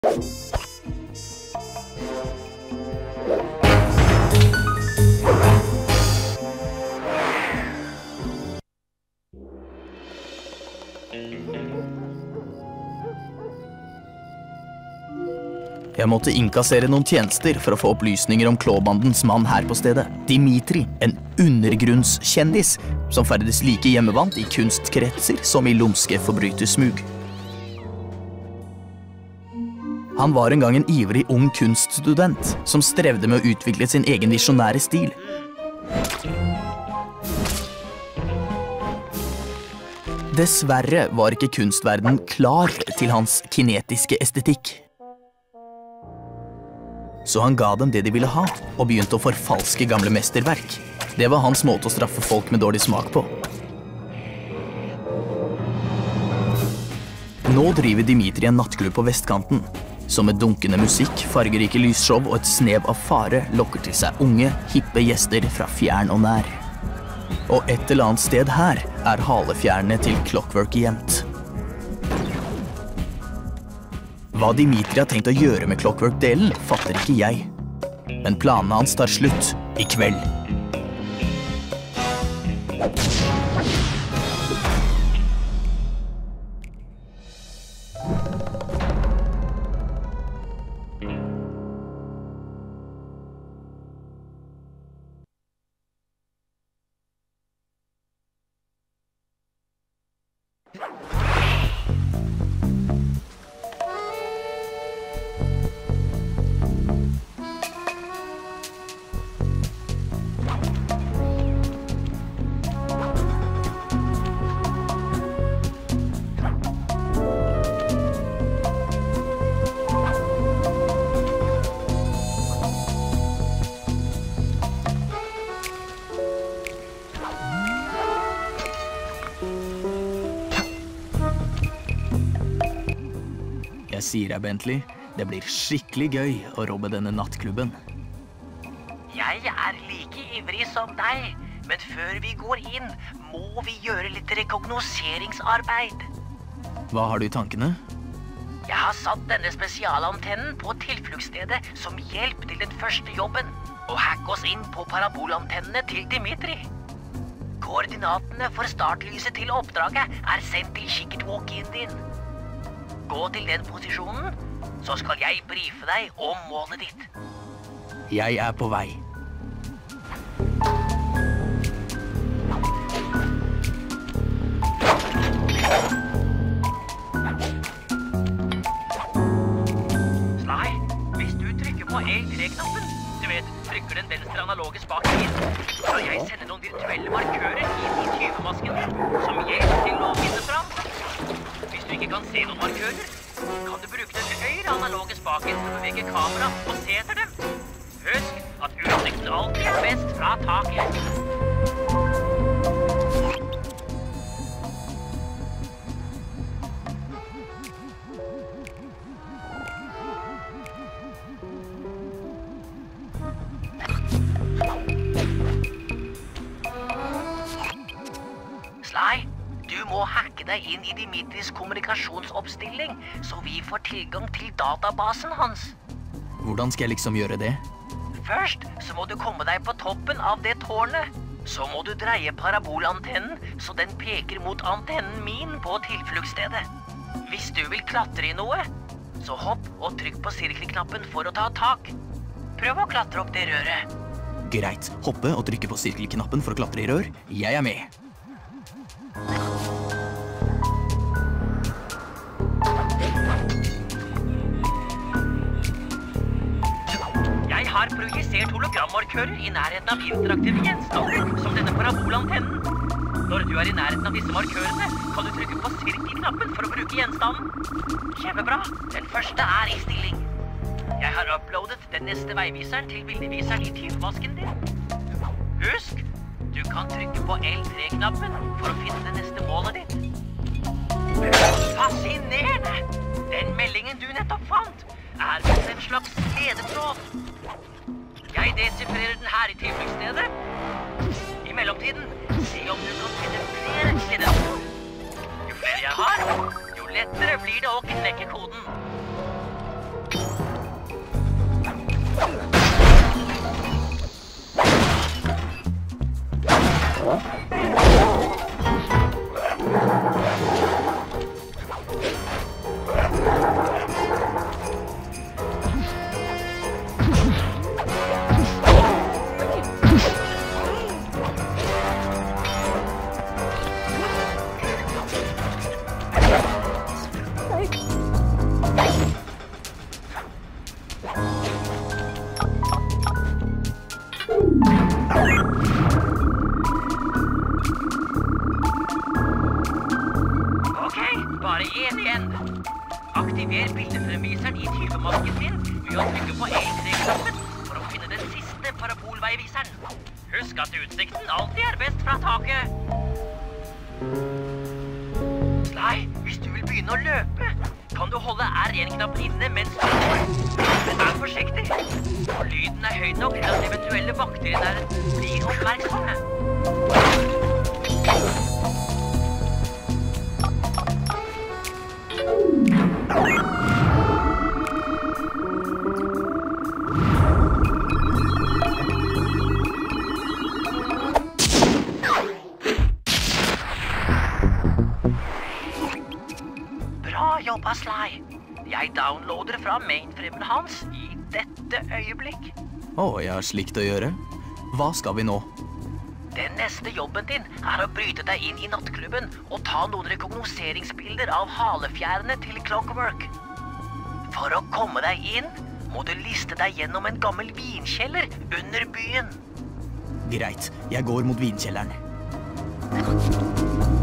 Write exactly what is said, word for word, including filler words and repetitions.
Jeg måtte innkassere noen tjenester for å få opplysninger om klåbandens mann her på stedet. Dimitri, en undergrunnskjendis, som ferdes like hjemmevant i kunstkretser som i lumske forbrytersmug. Han var en gang en ivrig ung kunststudent, som strevde med å utvikle sin egen visjonære stil. Dessverre var ikke kunstverden klar til hans kinetiske estetikk. Så han ga dem det de ville ha, og begynte å forfalske gamle mesterverk. Det var hans måte å straffe folk med dårlig smak på. Nå driver Dimitri en nattklubb på vestkanten, som med dunkende musikk, fargerike lysshow og et snev av fare lokker til seg unge, hippe gjester fra fjern og nær. Og et eller annet sted her er halefjernene til Clockwork gjemt. Hva Dimitri har tenkt å gjøre med Clockwork-delen, fatter ikke jeg. Men planene hans tar slutt i kveld. Jeg sier deg, Bentley, det blir skikkelig gøy å robbe denne nattklubben. Jeg er like ivrig som deg, men før vi går inn, må vi gjøre litt rekognoseringsarbeid. Hva har du i tankene? Jeg har satt denne spesialantennen på tilfluktsstedet som hjelp til den første jobben, og hack oss inn på parabolantennene til Dimitri. Koordinatene for startlyset til oppdraget er sendt til kikkertwalkien din. Gå til den posisjonen, så skal jeg brife deg om målet ditt. Jeg er på vei. Sly, hvis du trykker på L tre-knappen, du vet, trykker den venstre analoge spaken inn, skal jeg sende noen virtuelle markører inn i tyvemasken din, som hjelp til å finne fram. Hvis du ikke kan se noen markører, kan du bruke den høyre analoge spaken til å bevege kamera og se etter dem. Husk at utsikten alltid er best fra taket. Sly, du må hacke deg inn i Dimitris kommunikasjonsoppstilling, så vi får tilgang til databasen hans. Hvordan skal jeg liksom gjøre det? Først så må du komme deg på toppen av det tårnet. Så må du dreie parabolantennen, så den peker mot antennen min på tilfluktsstedet. Hvis du vil klatre i noe, så hopp og trykk på sirkelknappen for å ta tak. Prøv å klatre opp det røret. Greit, hoppe og trykke på sirkelknappen for å klatre i rør. Jeg er med. Jeg har projisert hologrammarkører i nærheten av interaktive gjenstander, som denne parabolantennen. Når du er i nærheten av disse markørene, kan du trykke på sirkelknappen for å bruke gjenstanden. Kjempebra. Den første er i stilling. Jeg har uploadet den neste veiviseren til bildeviseren i tyvmasken din. Husk, du kan trykke på L tre-knappen for å finne det neste målet ditt. Fascinerende! Den meldingen du nettopp fant er på en slags ledetråd. Jeg desifrerer den her i tilfluktsstedet. I mellomtiden, se om du kan finne flere ledetråd. Jo flere jeg har, jo lettere blir det å knekke koden. tyvemasken din ved å trykke på L tre-knappen for å finne den siste parabolveiviseren. Husk at utsikten alltid er best fra taket. Sly, hvis du vil begynne å løpe, kan du holde R én-knappen inne mens du går. Men vær forsiktig, og lyden er høy nok til at eventuelle vakter i nærheten blir oppmerksomme. Bra jobba, Sly. Jeg downloader fra mainframen hans i dette øyeblikk. Å, jeg har slikt å gjøre. Hva skal vi nå? Den neste jobben din er å bryte deg inn i nattklubben og ta noen rekognoseringsbilder av halefjærene til Clockwork. For å komme deg inn, må du liste deg gjennom en gammel vinkjeller under byen. Greit, jeg går mot vinkjelleren.